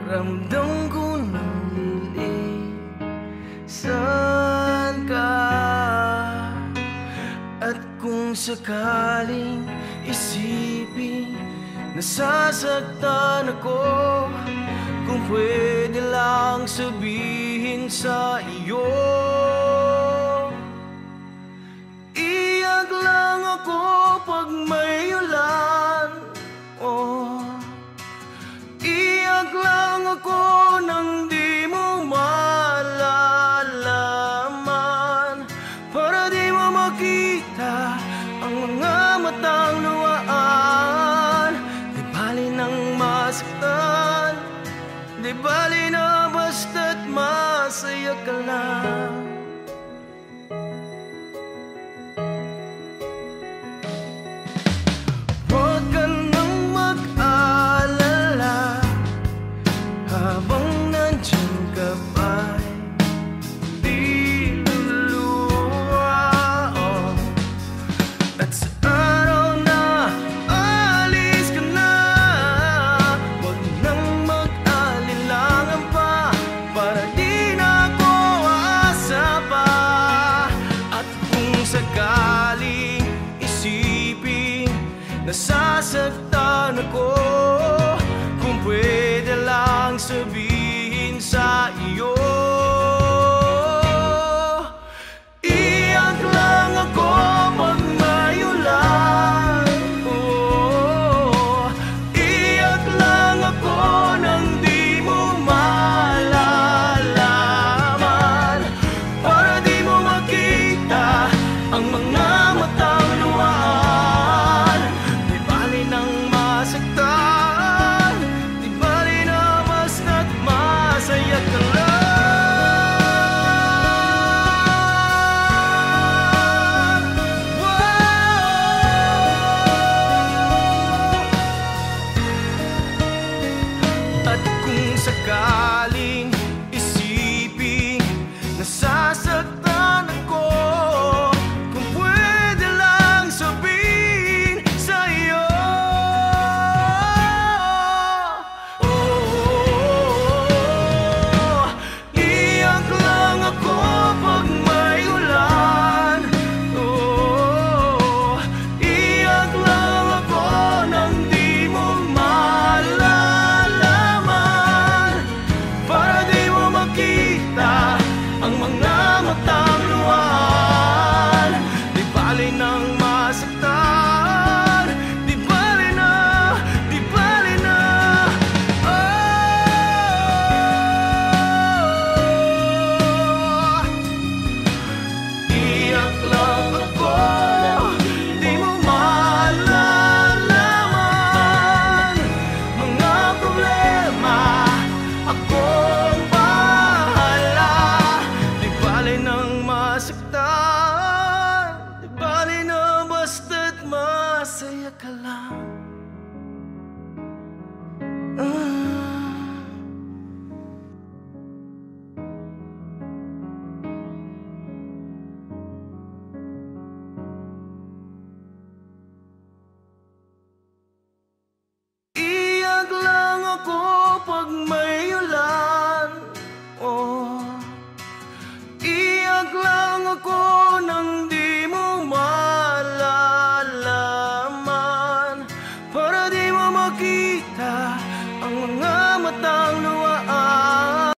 Ramdam ko ng lilisan ka. At kung sakaling isipin nasasaktan ako, kung pwede lang sabihin sa iyo, iyak lang ako pag may ulan. Oh, iyak lang ako nang di mo malalaman, para di mo makita ang mga matang luhaan. Di bali nang masaktan, di bali na basta't masaya ka lang. Huwag ka nang mag-alala, habang nandyan ka pa'y di luluha. Oh. At sa araw na alis ka na, huwag nang mag-alilangan pa, para di na ako aasa pa. At kung sakaling isipin nasasaktan ako, kung pwede lang sabihin sa iyo, iyak lang ako pag may ulan. Oh, iyak lang ako nang di mo malalaman, para di mo makita ang mga matang luhaan. Di bali nang masaktan, di bali na basta't masaya ka lang. At kung sakaling isipin nasasaktan ako, kung pwede lang sabihin sa iyo, oh, iyak lang ako pag may ulan. Oh, iyak lang ako nang di mo malalaman, para di mo makita ang mga matang luhaan. Di bali nang masaktan, di bali na, di bali na. Oh, iyak lang ako, di mo malalaman mga problema, akong bahala. Di bali nang masaktan, di bali na basta't masaya ka lang. Iyak lang ako pag may ulan. Oh, iyak lang ako nang